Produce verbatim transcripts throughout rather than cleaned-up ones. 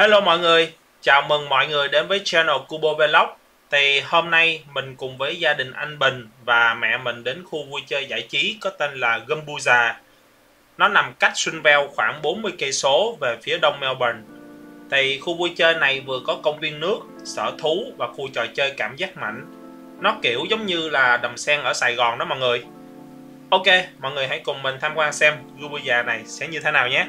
Hello mọi người, chào mừng mọi người đến với channel Kubo Vlog. Thì hôm nay mình cùng với gia đình anh Bình và mẹ mình đến khu vui chơi giải trí có tên là Gumbuza. Nó nằm cách Sunnyvale khoảng bốn mươi cây số về phía đông Melbourne. Thì khu vui chơi này vừa có công viên nước, sở thú và khu trò chơi cảm giác mạnh. Nó kiểu giống như là Đầm Sen ở Sài Gòn đó mọi người. Ok, mọi người hãy cùng mình tham quan xem Gumbuza này sẽ như thế nào nhé.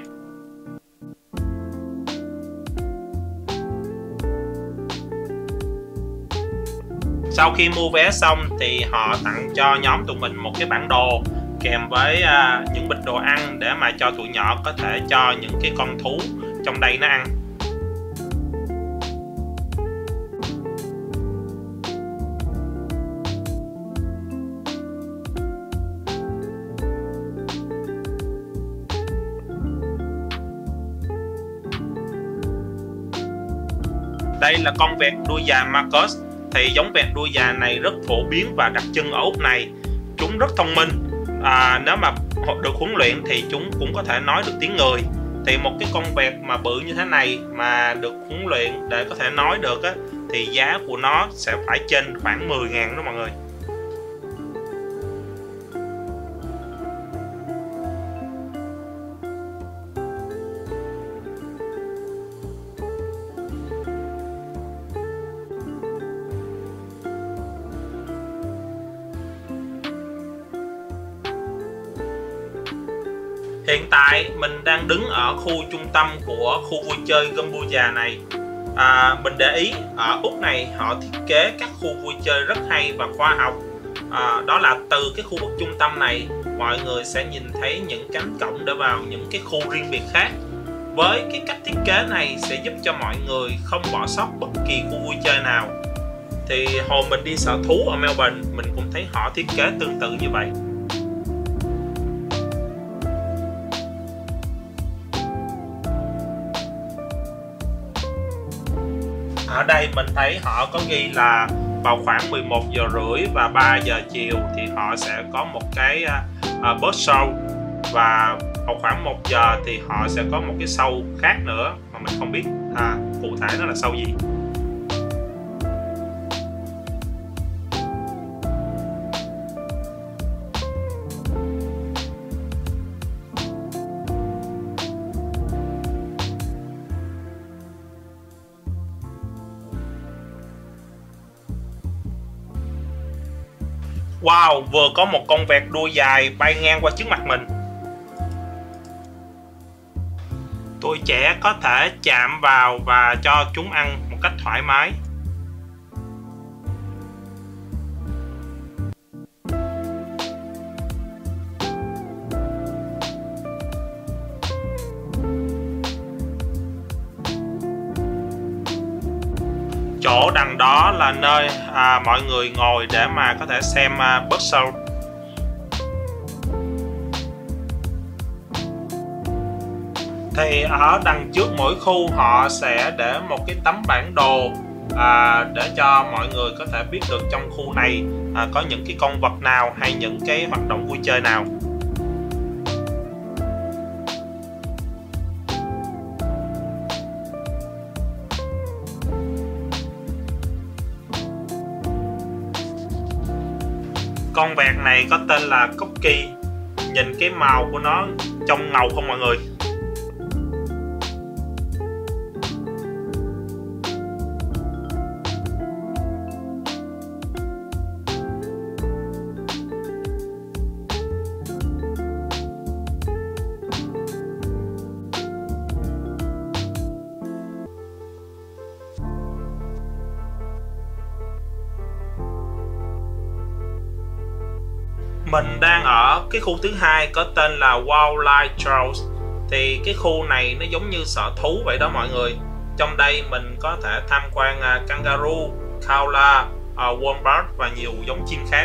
Sau khi mua vé xong thì họ tặng cho nhóm tụi mình một cái bản đồ kèm với uh, những bịch đồ ăn để mà cho tụi nhỏ có thể cho những cái con thú trong đây nó ăn. Đây là con vẹt đuôi dài Marcus. Thì giống vẹt đuôi dài này rất phổ biến và đặc trưng ở Úc này. Chúng rất thông minh. À, nếu mà được huấn luyện thì chúng cũng có thể nói được tiếng người. Thì một cái con vẹt mà bự như thế này mà được huấn luyện để có thể nói được á, thì giá của nó sẽ phải trên khoảng mười ngàn đó mọi người. Hiện tại mình đang đứng ở khu trung tâm của khu vui chơi Gumbuza này. à, Mình để ý ở Úc này họ thiết kế các khu vui chơi rất hay và khoa học. à, Đó là từ cái khu vực trung tâm này mọi người sẽ nhìn thấy những cánh cổng để vào những cái khu riêng biệt khác. Với cái cách thiết kế này sẽ giúp cho mọi người không bỏ sót bất kỳ khu vui chơi nào. Thì hồi mình đi sở thú ở Melbourne mình cũng thấy họ thiết kế tương tự như vậy. Ở đây mình thấy họ có ghi là vào khoảng mười một giờ rưỡi và ba giờ chiều thì họ sẽ có một cái uh, bus show, và vào khoảng một giờ thì họ sẽ có một cái show khác nữa mà mình không biết à, cụ thể nó là show gì. Wow, vừa có một con vẹt đuôi dài bay ngang qua trước mặt mình. Tuổi trẻ có thể chạm vào và cho chúng ăn một cách thoải mái. Chỗ đằng đó là nơi à, mọi người ngồi để mà có thể xem à, bus show. Thì ở đằng trước mỗi khu họ sẽ để một cái tấm bản đồ à, để cho mọi người có thể biết được trong khu này à, có những cái con vật nào hay những cái hoạt động vui chơi nào. Con vẹt này có tên là Cookie. Nhìn cái màu của nó trông ngầu không mọi người? Mình đang ở cái khu thứ hai có tên là Wildlife Trails. Thì cái khu này nó giống như sở thú vậy đó mọi người. Trong đây mình có thể tham quan uh, kangaroo, koala, uh, wombat và nhiều giống chim khác.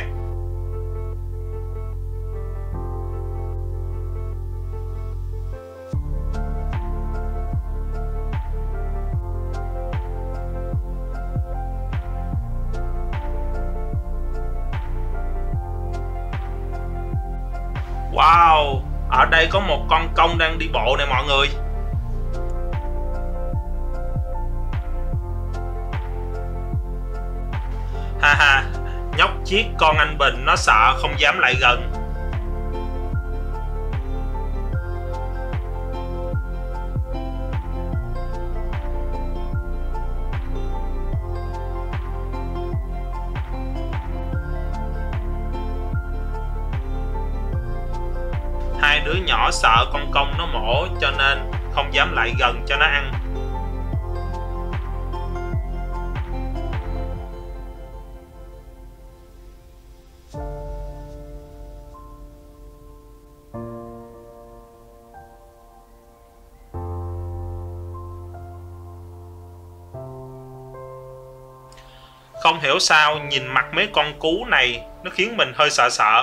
Wow, ở đây có một con công đang đi bộ nè mọi người. Ha ha, nhóc chiếc con anh Bình nó sợ không dám lại gần. Hai đứa nhỏ sợ con công nó mổ cho nên không dám lại gần cho nó ăn. Không hiểu sao nhìn mặt mấy con cú này nó khiến mình hơi sợ sợ.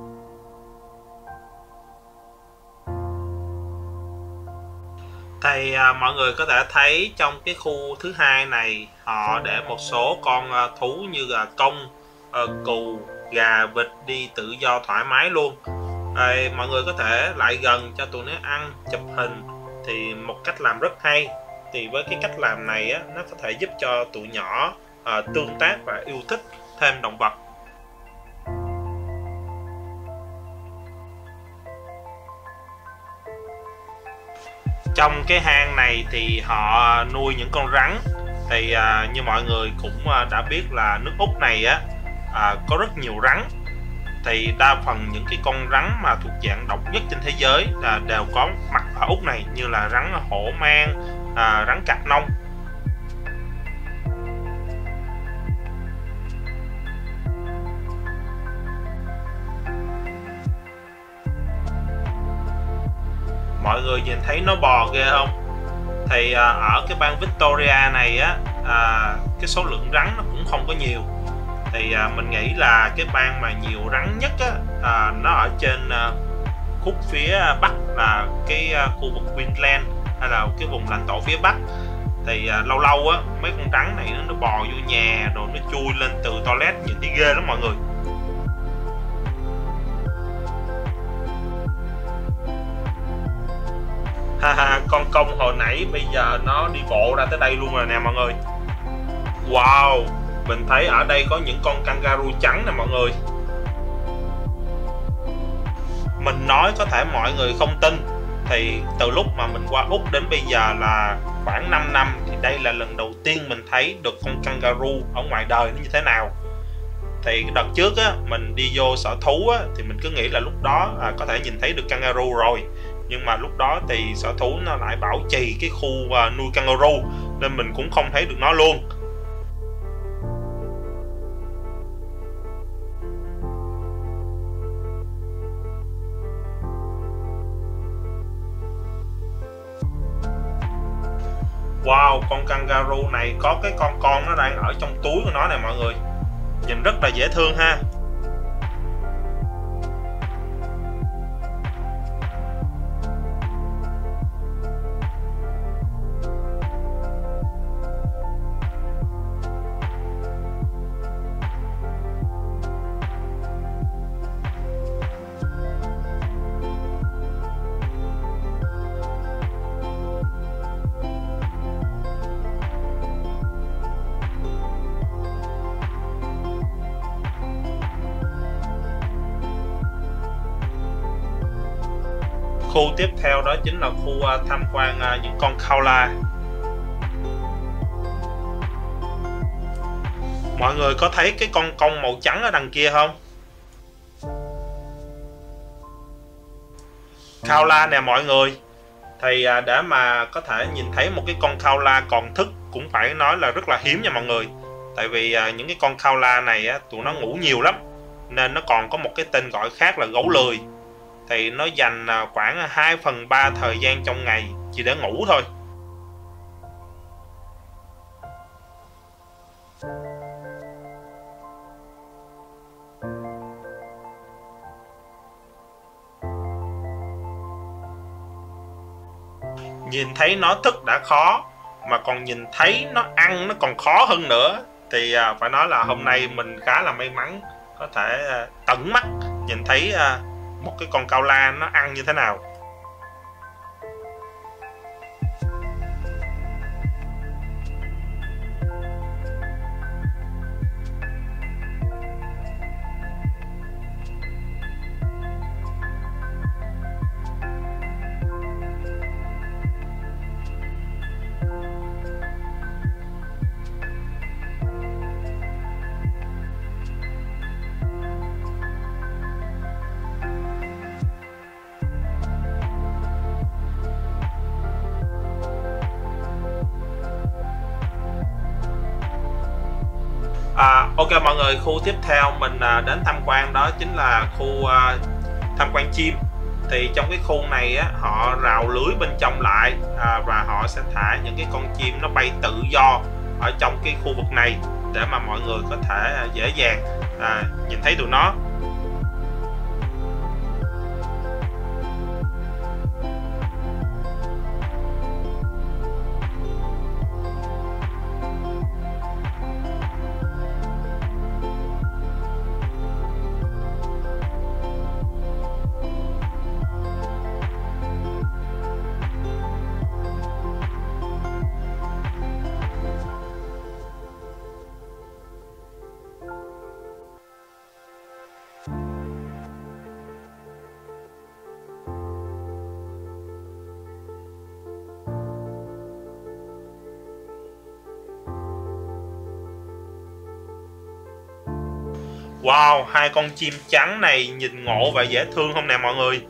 Thì à, mọi người có thể thấy trong cái khu thứ hai này họ để một số con à, thú như là công, à, cừu, gà, vịt đi tự do thoải mái luôn. À, mọi người có thể lại gần cho tụi nó ăn, chụp hình thì một cách làm rất hay. Thì với cái cách làm này á, nó có thể giúp cho tụi nhỏ à, tương tác và yêu thích thêm động vật. Trong cái hang này thì họ nuôi những con rắn. Thì à, như mọi người cũng à, đã biết là nước Úc này á à, có rất nhiều rắn. Thì đa phần những cái con rắn mà thuộc dạng độc nhất trên thế giới là đều có mặt ở Úc này, như là rắn hổ mang, à, rắn cạp nông. Mọi người nhìn thấy nó bò ghê không? Thì à, ở cái bang Victoria này á à, cái số lượng rắn nó cũng không có nhiều. Thì à, mình nghĩ là cái bang mà nhiều rắn nhất á à, nó ở trên à, khúc phía bắc là cái à, khu vực Queensland hay là cái vùng lãnh thổ phía bắc. Thì à, lâu lâu á mấy con rắn này nó, nó bò vô nhà rồi nó chui lên từ toilet, nhìn thấy ghê lắm mọi người. Haha, con công hồi nãy bây giờ nó đi bộ ra tới đây luôn rồi nè mọi người. Wow, mình thấy ở đây có những con kangaroo trắng nè mọi người. Mình nói có thể mọi người không tin, thì từ lúc mà mình qua Úc đến bây giờ là khoảng năm năm, thì đây là lần đầu tiên mình thấy được con kangaroo ở ngoài đời nó như thế nào. Thì đợt trước á, mình đi vô sở thú á, thì mình cứ nghĩ là lúc đó à, có thể nhìn thấy được kangaroo rồi. Nhưng mà lúc đó thì sở thú nó lại bảo trì cái khu uh, nuôi kangaroo nên mình cũng không thấy được nó luôn. Wow, con kangaroo này có cái con con nó đang ở trong túi của nó nè mọi người. Nhìn rất là dễ thương ha. Khu tiếp theo đó chính là khu uh, tham quan uh, những con koala. Mọi người có thấy cái con công màu trắng ở đằng kia không? Koala nè mọi người. Thì uh, để mà có thể nhìn thấy một cái con koala còn thức cũng phải nói là rất là hiếm nha mọi người. Tại vì uh, những cái con koala này á, tụi nó ngủ nhiều lắm, nên nó còn có một cái tên gọi khác là gấu lười. Thì nó dành khoảng hai phần ba thời gian trong ngày chỉ để ngủ thôi. Nhìn thấy nó thức đã khó, mà còn nhìn thấy nó ăn nó còn khó hơn nữa. Thì phải nói là hôm nay mình khá là may mắn có thể tận mắt nhìn thấy một cái con koala nó ăn như thế nào. Ok mọi người, khu tiếp theo mình đến tham quan đó chính là khu tham quan chim. Thì trong cái khu này á, họ rào lưới bên trong lại à, và họ sẽ thả những cái con chim nó bay tự do ở trong cái khu vực này để mà mọi người có thể dễ dàng à, nhìn thấy tụi nó. Wow, hai con chim trắng này nhìn ngộ và dễ thương không nè mọi người?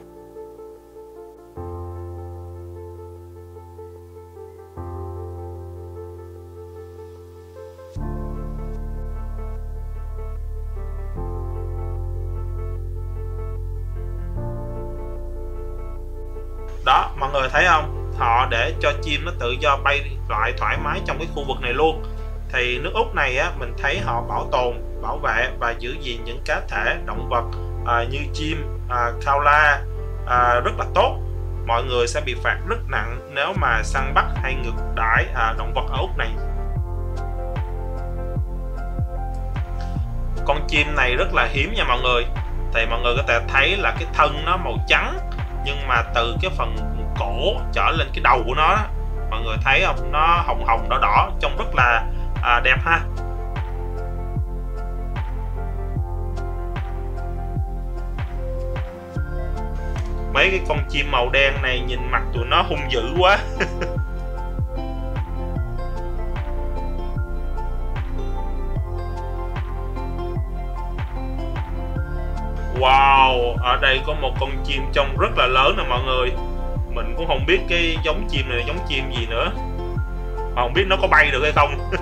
Đó, mọi người thấy không? Họ để cho chim nó tự do bay lại thoải mái trong cái khu vực này luôn. Thì nước Úc này á, mình thấy họ bảo tồn, bảo vệ và giữ gìn những cá thể động vật à, như chim, à, koala à, rất là tốt. Mọi người sẽ bị phạt rất nặng nếu mà săn bắt hay ngược đãi à, động vật ở Úc này. Con chim này rất là hiếm nha mọi người. Thì mọi người có thể thấy là cái thân nó màu trắng, nhưng mà từ cái phần cổ trở lên cái đầu của nó, mọi người thấy không, nó hồng hồng đỏ đỏ, trông rất là à, đẹp ha. Mấy cái con chim màu đen này nhìn mặt tụi nó hung dữ quá. Wow, ở đây có một con chim trông rất là lớn nè mọi người. Mình cũng không biết cái giống chim này là giống chim gì nữa, mà không biết nó có bay được hay không.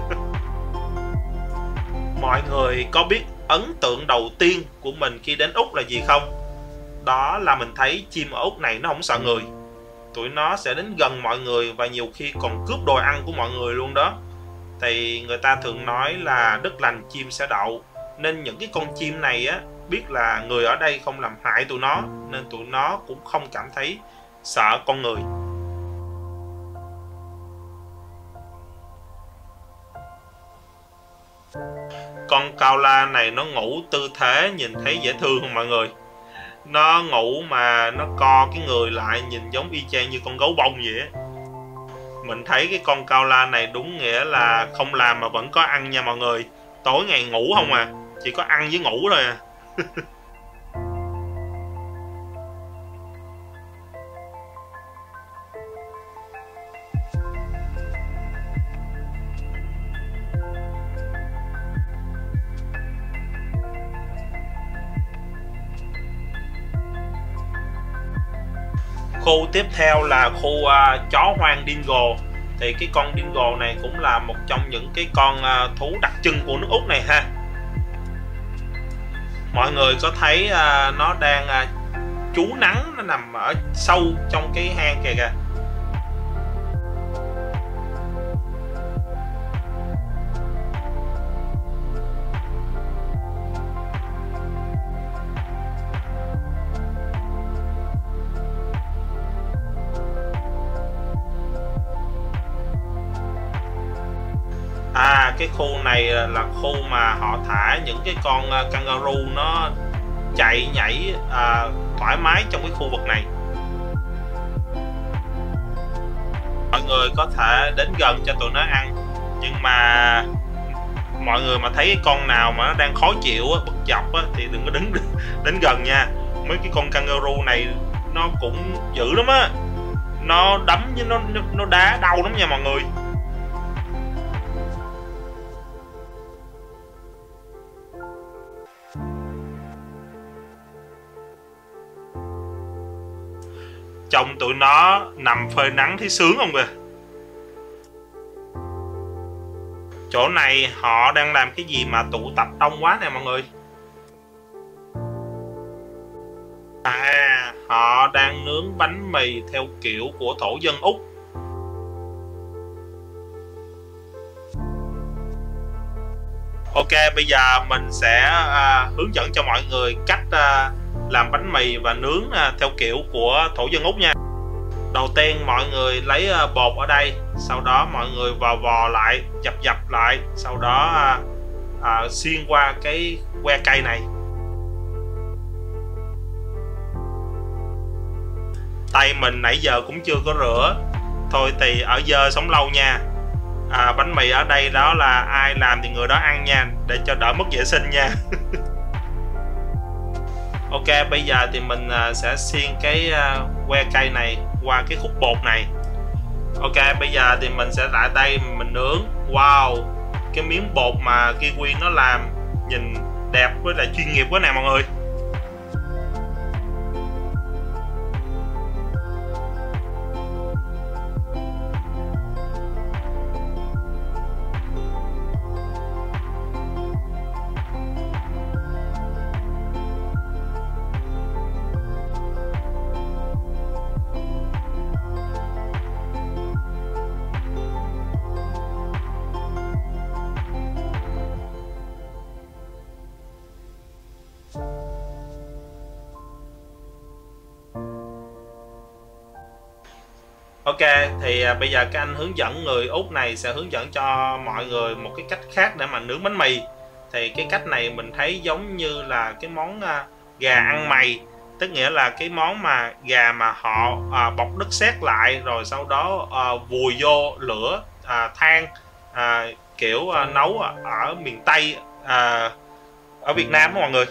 Mọi người có biết ấn tượng đầu tiên của mình khi đến Úc là gì không? Đó là mình thấy chim ở Úc này nó không sợ người. Tụi nó sẽ đến gần mọi người và nhiều khi còn cướp đồ ăn của mọi người luôn đó. Thì người ta thường nói là đất lành chim sẽ đậu, nên những cái con chim này á, biết là người ở đây không làm hại tụi nó, nên tụi nó cũng không cảm thấy sợ con người. Con koala này nó ngủ tư thế nhìn thấy dễ thương không mọi người? Nó ngủ mà nó co cái người lại nhìn giống y chang như con gấu bông vậy á. Mình thấy cái con koala này đúng nghĩa là không làm mà vẫn có ăn nha mọi người. Tối ngày ngủ không à, chỉ có ăn với ngủ thôi à. Khu tiếp theo là khu uh, chó hoang dingo. Thì cái con dingo này cũng là một trong những cái con uh, thú đặc trưng của nước Úc này ha. Mọi người có thấy uh, nó đang uh, trú nắng, nó nằm ở sâu trong cái hang kìa kìa. À, cái khu này là khu mà họ thả những cái con kangaroo nó chạy nhảy à, thoải mái trong cái khu vực này. Mọi người có thể đến gần cho tụi nó ăn, nhưng mà mọi người mà thấy cái con nào mà nó đang khó chịu á, bực dọc á, thì đừng có đến đến gần nha. Mấy cái con kangaroo này nó cũng dữ lắm á, nó đấm với nó nó đá đau lắm nha mọi người. Trông tụi nó nằm phơi nắng thấy sướng không kìa. Chỗ này họ đang làm cái gì mà tụ tập đông quá nè mọi người? À, họ đang nướng bánh mì theo kiểu của thổ dân Úc. Ok, bây giờ mình sẽ à, hướng dẫn cho mọi người cách à, làm bánh mì và nướng à, theo kiểu của thổ dân Úc nha. Đầu tiên mọi người lấy à, bột ở đây, sau đó mọi người vò vò lại, dập dập lại, sau đó à, à, xuyên qua cái que cây này. Tay mình nãy giờ cũng chưa có rửa, thôi thì ở dơ sống lâu nha. À, bánh mì ở đây đó là ai làm thì người đó ăn nha, để cho đỡ mất vệ sinh nha. Ok, bây giờ thì mình sẽ xiên cái que cây này qua cái khúc bột này. Ok, bây giờ thì mình sẽ lại đây mình nướng. Wow, cái miếng bột mà kiwi nó làm nhìn đẹp với lại chuyên nghiệp quá nè mọi người. Ok, thì à, bây giờ các anh hướng dẫn người Úc này sẽ hướng dẫn cho mọi người một cái cách khác để mà nướng bánh mì. Thì cái cách này mình thấy giống như là cái món à, gà ăn mày, tức nghĩa là cái món mà gà mà họ à, bọc đất sét lại rồi sau đó à, vùi vô lửa à, than à, kiểu à, nấu ở miền Tây à, ở Việt Nam đó mọi người.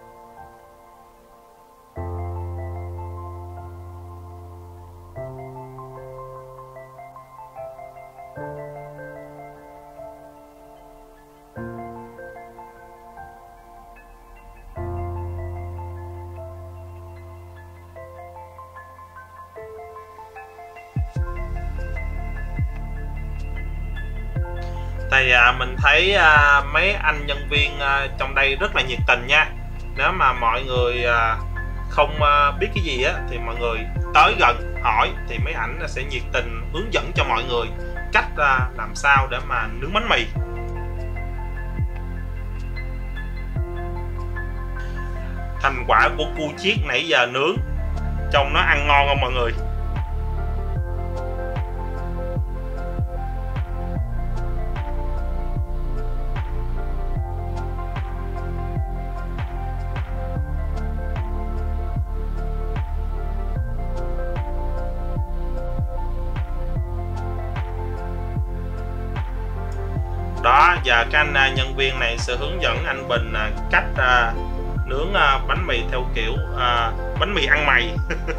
Thì à, mình thấy à, mấy anh nhân viên à, trong đây rất là nhiệt tình nha. Nếu mà mọi người à, không à, biết cái gì á thì mọi người tới gần hỏi thì mấy ảnh sẽ nhiệt tình hướng dẫn cho mọi người cách à, làm sao để mà nướng bánh mì. Thành quả của cu chiết nãy giờ nướng trông nó ăn ngon không mọi người? Đó, giờ các anh nhân viên này sẽ hướng dẫn anh Bình cách à, nướng à, bánh mì theo kiểu à, bánh mì ăn mày.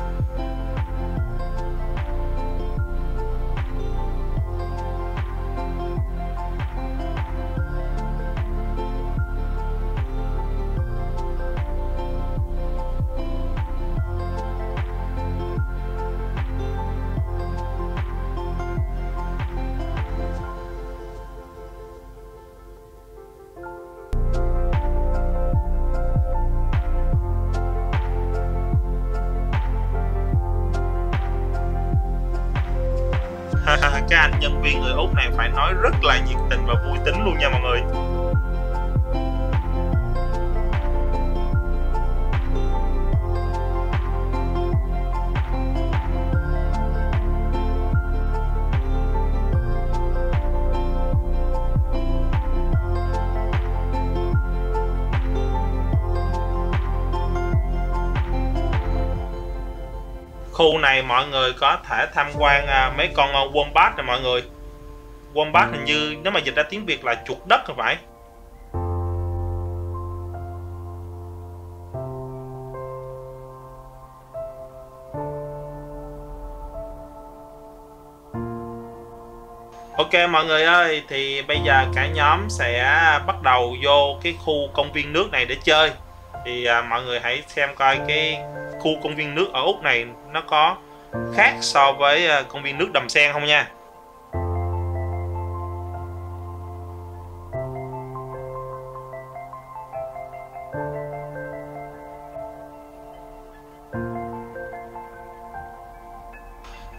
Các anh nhân viên người Úc này phải nói rất là nhiệt tình và vui tính luôn nha mọi người. Khu này mọi người có thể tham quan à, mấy con uh, wombat này mọi người. Wombat hình như nếu mà dịch ra tiếng Việt là chuột đất thì phải. Ok mọi người ơi, thì bây giờ cả nhóm sẽ bắt đầu vô cái khu công viên nước này để chơi. Thì à, mọi người hãy xem coi cái khu công viên nước ở Úc này nó có khác so với à, công viên nước Đầm Sen không nha.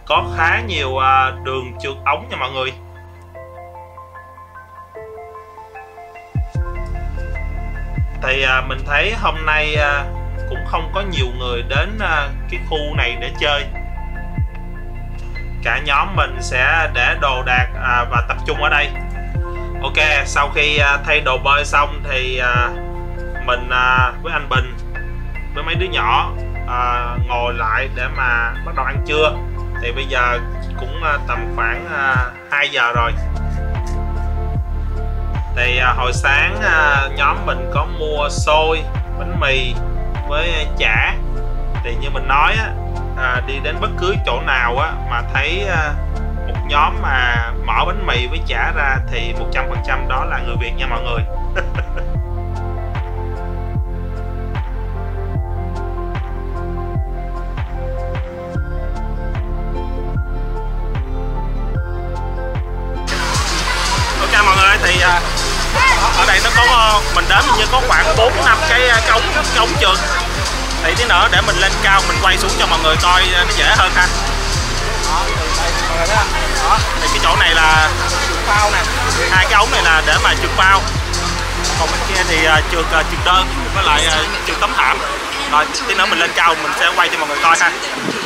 có khá nhiều à, đường trượt ống nha mọi người. Thì à, mình thấy hôm nay à, cũng không có nhiều người đến à, cái khu này để chơi. Cả nhóm mình sẽ để đồ đạc à, và tập trung ở đây. Ok, sau khi à, thay đồ bơi xong thì à, mình à, với anh Bình với mấy đứa nhỏ à, ngồi lại để mà bắt đầu ăn trưa. Thì bây giờ cũng à, tầm khoảng à, hai giờ rồi. Thì à, hồi sáng à, nhóm mình có mua xôi, bánh mì với chả. Thì như mình nói á, à, đi đến bất cứ chỗ nào á mà thấy à, một nhóm mà mở bánh mì với chả ra thì một trăm phần trăm đó là người Việt nha mọi người. Ok mọi người, thì à, ở đây nó có, mình đến như có khoảng bốn năm cái cái ống cái ống trượt. Thì tí nữa để mình lên cao mình quay xuống cho mọi người coi nó dễ hơn ha. Đó, thì cái chỗ này là trượt phao nè, hai cái ống này là để mà trượt phao, còn bên kia thì uh, trượt uh, trượt đơn với lại uh, trượt tấm thảm. Rồi tí nữa mình lên cao mình sẽ quay cho mọi người coi ha.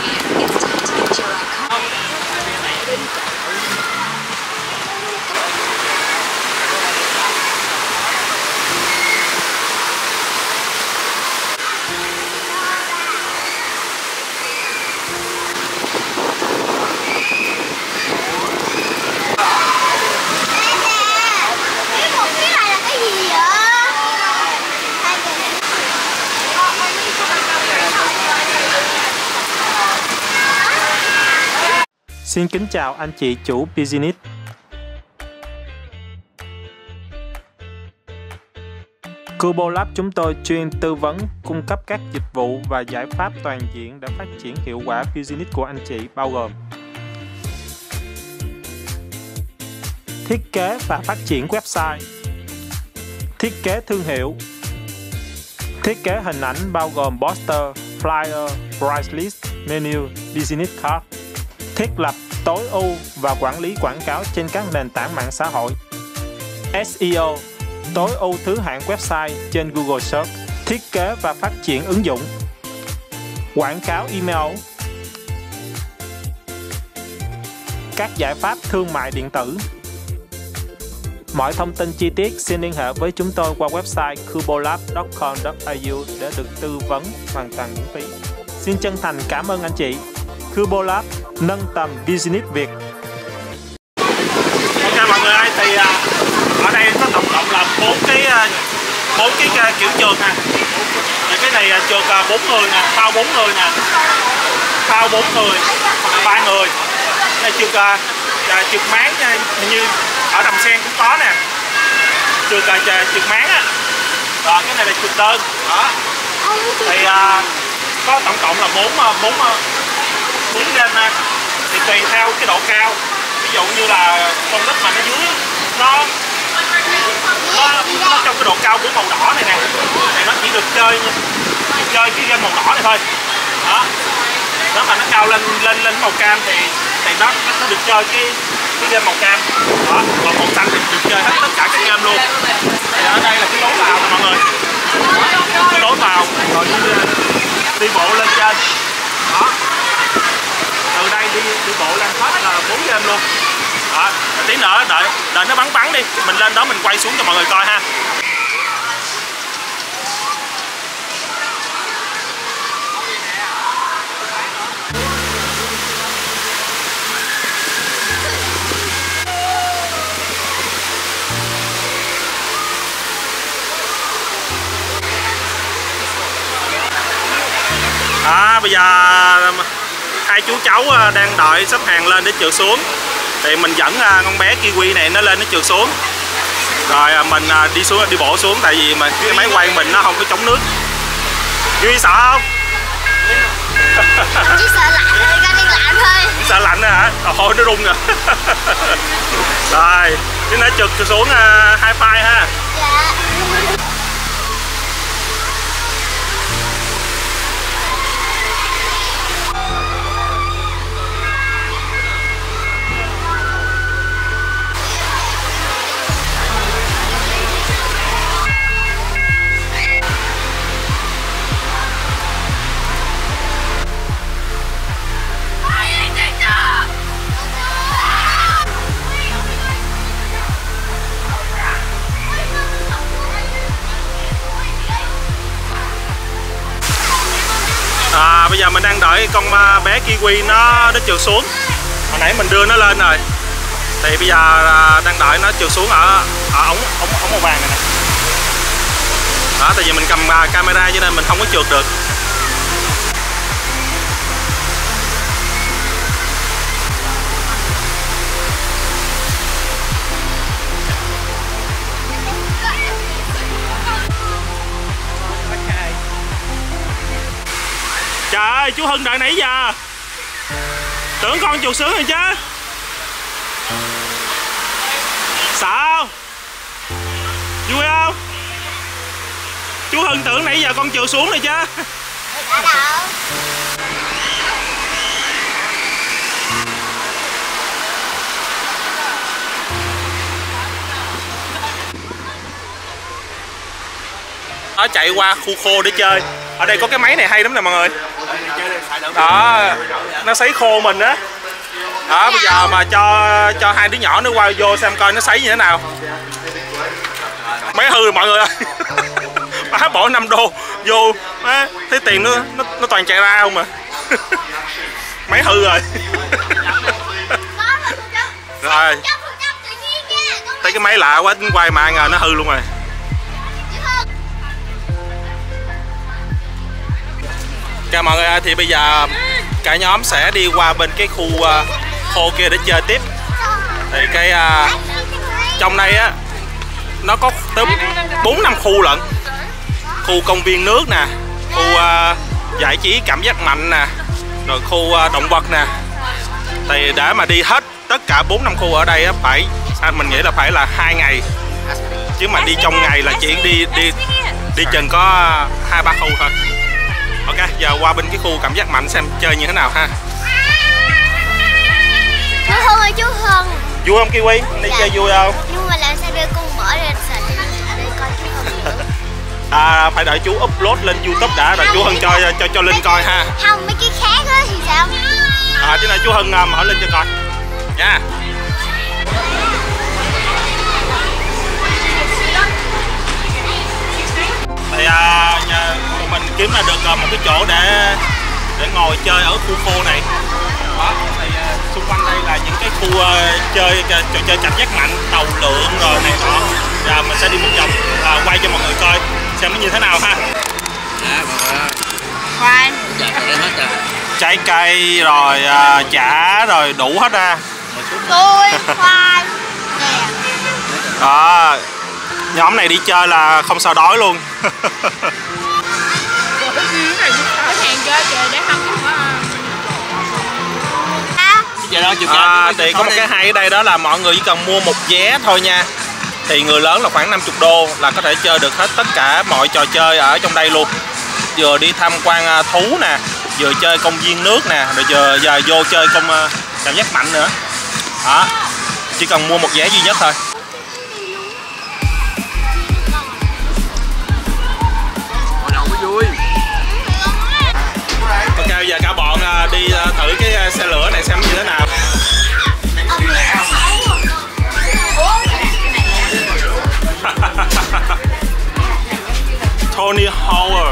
Xin kính chào anh chị chủ business. Cubolab chúng tôi chuyên tư vấn, cung cấp các dịch vụ và giải pháp toàn diện để phát triển hiệu quả business của anh chị, bao gồm thiết kế và phát triển website, thiết kế thương hiệu, thiết kế hình ảnh bao gồm poster, flyer, price list, menu, business card, thiết lập tối ưu và quản lý quảng cáo trên các nền tảng mạng xã hội, ét e o, tối ưu thứ hạng website trên Google Search, thiết kế và phát triển ứng dụng, quảng cáo email, các giải pháp thương mại điện tử. Mọi thông tin chi tiết xin liên hệ với chúng tôi qua website cubolab chấm com chấm a u để được tư vấn hoàn toàn miễn phí. Xin chân thành cảm ơn anh chị. Cubolab, nâng tầm business Việt. Ok mọi người ơi, thì uh, ở đây có tổng cộng là bốn cái bốn cái uh, kiểu trượt nè. Thì cái này uh, trượt bốn uh, người nè, phao bốn người nè, phao bốn người hoặc là ba người. Cái này trượt uh, uh, trượt máng uh, hình như ở Đầm Sen cũng có nè, trượt uh, trượt máng á. Rồi cái này là trượt đơn. Đó. Thì uh, có tổng cộng là bốn bốn bốn game nè. Thì tùy theo cái độ cao, ví dụ như là con nít mà nó dưới nó nó, nó trong cái độ cao của màu đỏ này nè thì nó chỉ được chơi chơi cái game màu đỏ này thôi. Đó, nếu mà nó cao lên lên lên màu cam thì thì nó nó được chơi cái cái game màu cam. Đó, còn màu xanh thì được chơi hết tất cả các game luôn. Thì ở đây là cái lối vào nè mọi người, cái lối vào rồi đi, đi bộ lên trên. Đó, từ đây đi đi bộ lên hết là bốn game luôn. Đó, tí nữa đợi đợi nó bắn bắn đi, mình lên đó mình quay xuống cho mọi người coi ha. À, bây giờ hai chú cháu đang đợi xếp hàng lên để trượt xuống. Thì mình dẫn con bé kiwi này nó lên nó trượt xuống. Rồi mình đi xuống đi bộ xuống, tại vì mà cái máy quay mình nó không có chống nước. Kiwi sợ không? Chỉ sợ lạnh thôi, ra đi lạnh thôi. Sợ lạnh nữa hả? Thôi nó rung rồi. Rồi, cái nó trượt xuống uh, hai phai ha. Dạ. giờ mình đang đợi con bé kiwi nó nó trượt xuống. Hồi nãy mình đưa nó lên rồi. Thì bây giờ đang đợi nó trượt xuống ở ở ống ống ống màu vàng này nè. Đó, tại vì mình cầm camera cho nên mình không có trượt được. Trời ơi, chú Hưng đợi nãy giờ. Tưởng con chuột sướng rồi chứ. Sợ không? Vui không? Chú Hưng tưởng nãy giờ con trượt xuống rồi chứ. Nó chạy qua khu khô để chơi. Ở đây có cái máy này hay lắm nè mọi người. Đó, nó sấy khô mình á. Đó, bây giờ mà cho cho hai đứa nhỏ nó qua vô xem coi nó sấy như thế nào. Máy hư rồi mọi người ơi. Má bỏ năm đô vô, má, thấy tiền nó, nó nó toàn chạy ra không mà. Máy hư rồi. Rồi. Thấy cái máy lạ quá, tính quay mà ngờ nó hư luôn rồi. Chào mọi người ơi, thì bây giờ cả nhóm sẽ đi qua bên cái khu uh, khô kia để chơi tiếp. Thì cái uh, trong đây á nó có tới bốn năm khu lận. Khu công viên nước nè, khu uh, giải trí cảm giác mạnh nè, rồi khu uh, động vật nè. Thì để mà đi hết tất cả bốn năm khu ở đây á phải à, mình nghĩ là phải là hai ngày. Chứ mà đi trong ngày là chỉ đi đi đi chừng có hai ba khu thôi. Ok, giờ qua bên cái khu cảm giác mạnh xem chơi như thế nào ha. Chú Hưng ơi, chú Hưng. Vui không Kiwi? Đi dạ. Chơi vui không? Nhưng mà làm sao đưa con mở ra sợ để coi chú Hưng. À, phải đợi chú upload lên YouTube đã rồi chú Hưng cho cho cho Linh coi ha. Không, mấy cái khác á thì sao? À, chứ này chú Hưng mở lên cho coi nha. Thì à, nhà mình kiếm ra được một cái chỗ để để ngồi chơi ở khu khô này. Đó, thì uh, xung quanh đây là những cái khu uh, chơi trò chơi cảm giác mạnh, tàu lượn rồi này nọ. Giờ mình sẽ đi một vòng uh, quay cho mọi người coi xem nó như thế nào ha. Dạ, Khoai. Trái cây rồi uh, chả rồi đủ hết ra. Tôi khoai. Đó, nhóm này đi chơi là không sao đói luôn. À, thì có một cái hay ở đây đó là mọi người chỉ cần mua một vé thôi nha. Thì người lớn là khoảng năm mươi đô là có thể chơi được hết tất cả mọi trò chơi ở trong đây luôn. Vừa đi tham quan thú nè, vừa chơi công viên nước nè, rồi giờ giờ vô chơi công cảm giác mạnh nữa. Đó, chỉ cần mua một vé duy nhất thôi. Vui. Ok, bây giờ cả bọn đi thử cái xe lửa này xem như thế nào. Tony Howard.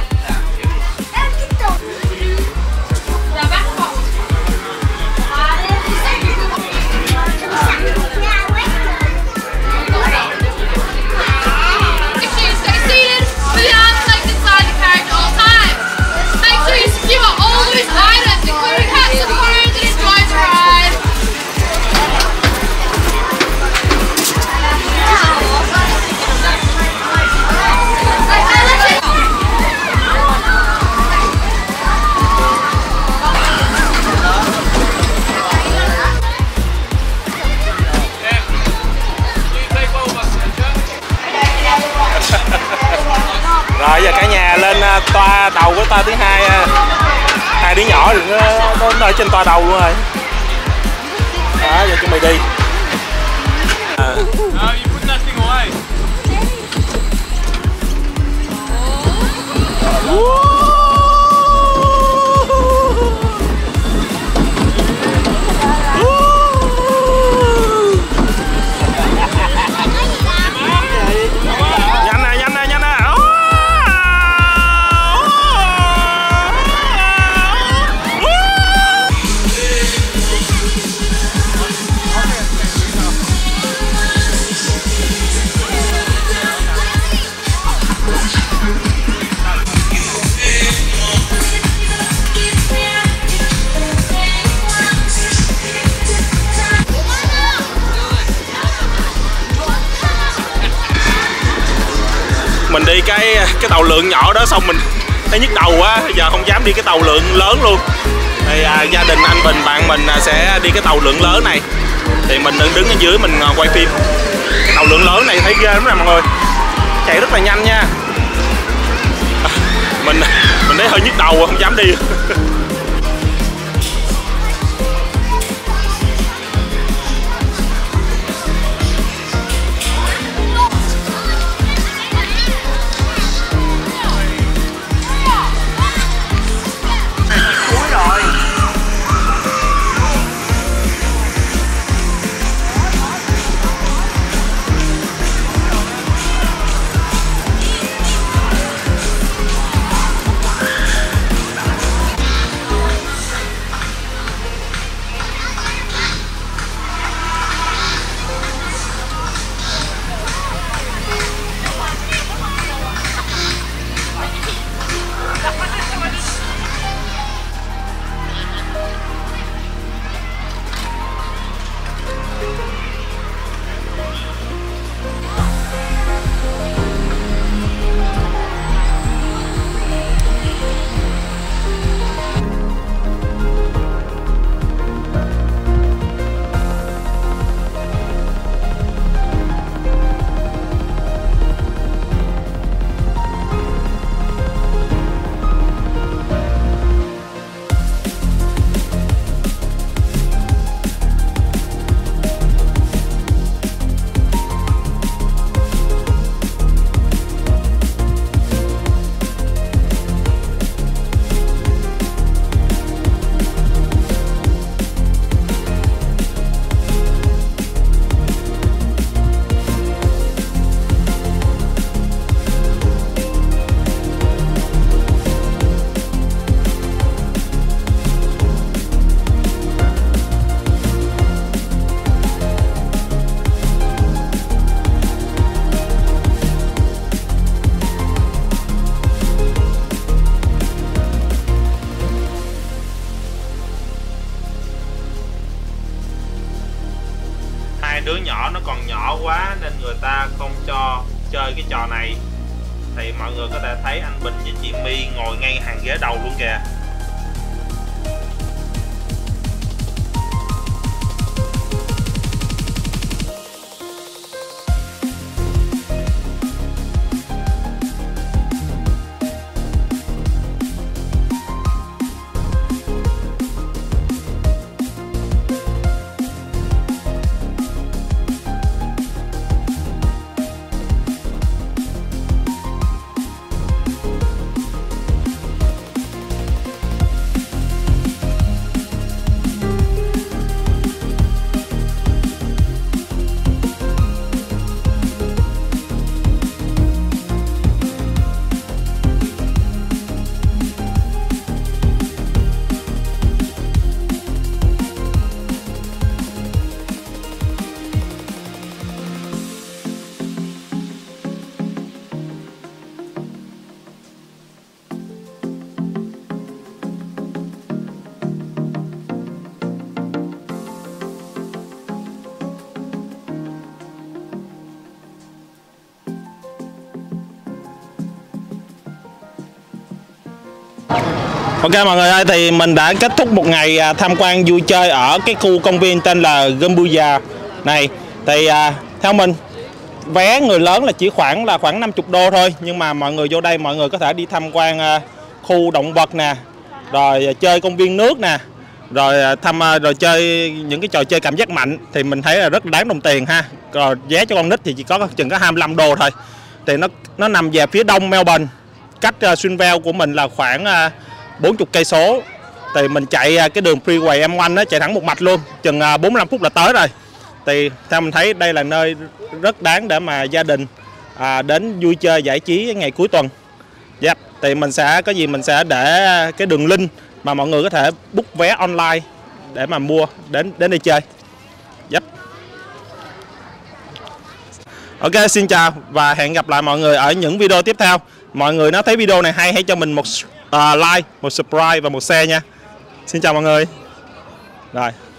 Rồi giờ cả nhà lên toa đầu với toa thứ hai. Hai đứa nhỏ đừng có nó ở trên toa đầu luôn rồi. Đó, giờ chúng mày đi. À. mình đi cái cái tàu lượn nhỏ đó xong mình thấy nhức đầu quá, giờ không dám đi cái tàu lượn lớn luôn. Thì à, gia đình anh Bình bạn mình à, sẽ đi cái tàu lượn lớn này, thì mình đứng đứng ở dưới mình à, quay phim. Cái tàu lượn lớn này thấy ghê lắm nè mọi người, chạy rất là nhanh nha. À, mình mình thấy hơi nhức đầu không dám đi. Đứa nhỏ nó còn nhỏ quá nên người ta không cho chơi cái trò này. Thì mọi người có thể thấy anh Bình với chị My ngồi ngay hàng ghế đầu luôn kìa. Ok mọi người ơi, thì mình đã kết thúc một ngày tham quan vui chơi ở cái khu công viên tên là Gumbuya này. Thì à, theo mình vé người lớn là chỉ khoảng là khoảng năm mươi đô thôi, nhưng mà mọi người vô đây mọi người có thể đi tham quan à, khu động vật nè, rồi chơi công viên nước nè, rồi thăm rồi chơi những cái trò chơi cảm giác mạnh, thì mình thấy là rất đáng đồng tiền ha. Rồi vé cho con nít thì chỉ có chừng có hai mươi lăm đô thôi. Thì nó nó nằm về phía đông Melbourne, cách uh, Sunnyvale của mình là khoảng uh, bốn mươi cây số. Thì mình chạy uh, cái đường freeway M một nó chạy thẳng một mạch luôn, chừng uh, bốn mươi lăm phút là tới rồi. Thì theo mình thấy đây là nơi rất đáng để mà gia đình à, đến vui chơi giải trí ngày cuối tuần. Yep. Thì mình sẽ có gì mình sẽ để cái đường link mà mọi người có thể book vé online để mà mua đến đến đây chơi. Yep. Ok, xin chào và hẹn gặp lại mọi người ở những video tiếp theo. Mọi người nếu thấy video này hay hãy cho mình một uh, like, một subscribe và một share nha. Xin chào mọi người. Rồi.